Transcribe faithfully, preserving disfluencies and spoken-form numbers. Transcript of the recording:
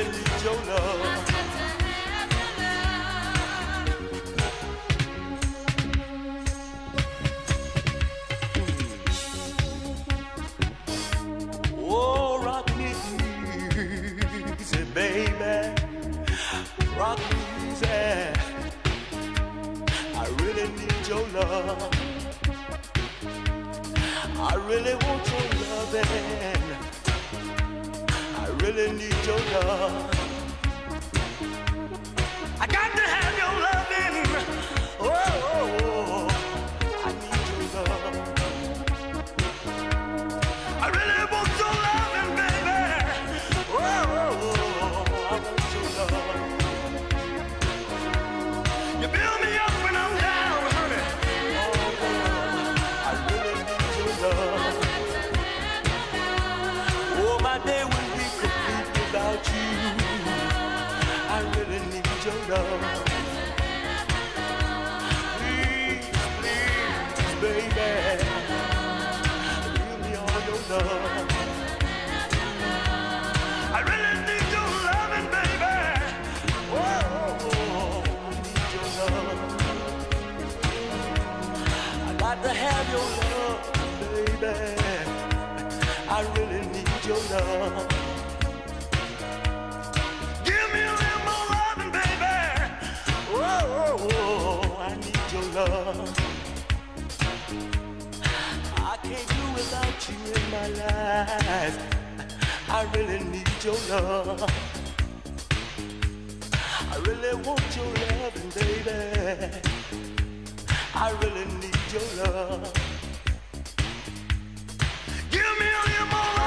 really need your love. Oh, rock me easy, baby. Rock me easy. I really need your love. I really want your loving. I really need your love. I got to have your loving. Oh, oh, oh. I need your love. I really want your loving, baby. Oh, oh, oh. I want your love. You build me up when I'm down, honey. Oh, oh. I really need your love. Oh, my day will be complete without you. I really need your love. Please, please, baby, give me all your love. I really need your loving, baby. Oh, I need your love. I got to have your love, baby. I really need your love. Give me a little more loving, baby. Oh, oh, oh, I need your love. I can't do without you in my life. I really need your love. I really want your loving, baby. I really need your love. Give me a little more love.